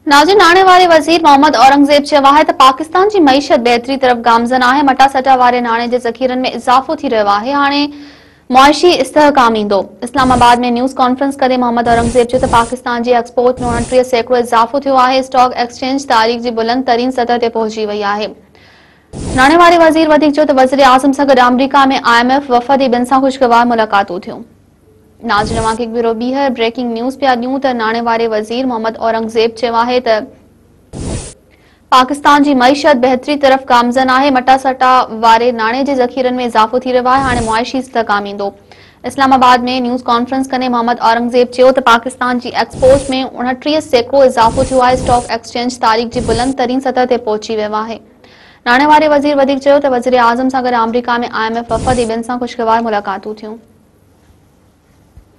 नाज़रीन, नाणे वारे वज़ीर मोहम्मद औरंगज़ेब चयो आहे त पाकिस्तान जी मईशत बहितरी तरफ़ गामज़न आहे। मटा सटा वारे नाणे जे ज़ख़ीरनि में इज़ाफ़ो थी रहियो आहे। हाणे मुआशी इस्तेहकाम ईंदो। इस्लामाबाद में न्यूज़ कॉन्फ्रेंस करे मोहम्मद औरंगज़ेब चयो त पाकिस्तान जी एक्सपोर्ट में 29% इज़ाफ़ो थियो आहे। स्टॉक एक्सचेंज तारीख़ जी बुलंद तरीन सतह ते पहुची वई आहे। नाणे वारे वज़ीर वधीक चयो त वज़ीर आज़म सां गॾु अमरीका में IMF वफ़द ऐं ॿियनि सां ख़ुशगवार मुलाक़ातूं थियूं। नाज़रीन, अवां खे हिकु भेरो ॿीहर ब्रेकिंग न्यूज़ पिया ॾियूं त नाणे वारे वज़ीर मोहम्मद औरंगज़ेब चयो आहे त पाकिस्तान जी मईशत बहितरी तरफ़ गामज़न आहे। मटा सटा वारे नाणे जे ज़ख़ीरनि में इज़ाफ़ो थी रहियो आहे। हाणे मुआशी इस्तेहकाम ईंदो। इस्लामाबाद में न्यूज़ कॉन्फ्रेंस कंदे मोहम्मद औरंगज़ेब चयो त पाकिस्तान जी एक्सपोर्ट में 29% इज़ाफ़ो थियो आहे। स्टॉक एक्सचेंज तारीख़ जी बुलंद तरीन सतह ते पहुची वियो आहे। नाणे वारे वज़ीर वधीक चयो त वज़ीर आज़म सां गॾु अमरीका में IMF वफ़द ऐं ॿियनि सां ख़ुशगवार मुलाक़ातूं थियूं।